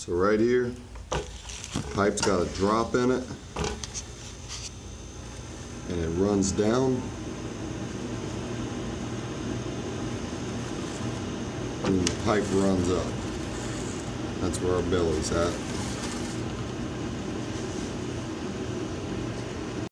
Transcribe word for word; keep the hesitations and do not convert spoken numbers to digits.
So right here, pipe's got a drop in it, and it runs down, and the pipe runs up. That's where our belly's at.